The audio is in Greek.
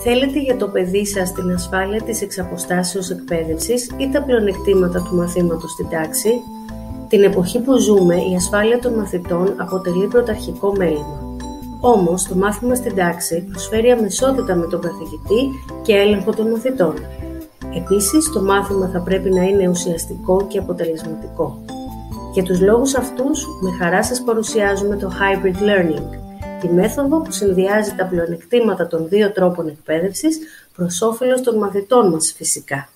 Θέλετε για το παιδί σας την ασφάλεια της εξαποστάσεως εκπαίδευσης ή τα πλεονεκτήματα του μαθήματος στην τάξη? Την εποχή που ζούμε, η ασφάλεια των μαθητών αποτελεί πρωταρχικό μέλημα. Όμως, το μάθημα στην τάξη προσφέρει αμεσότητα με τον καθηγητή και έλεγχο των μαθητών. Επίσης, το μάθημα θα πρέπει να είναι ουσιαστικό και αποτελεσματικό. Για τους λόγους αυτούς, με χαρά σας παρουσιάζουμε το Hybrid Learning, τη μέθοδο που συνδυάζει τα πλεονεκτήματα των δύο τρόπων εκπαίδευσης προς όφελος των μαθητών μας φυσικά.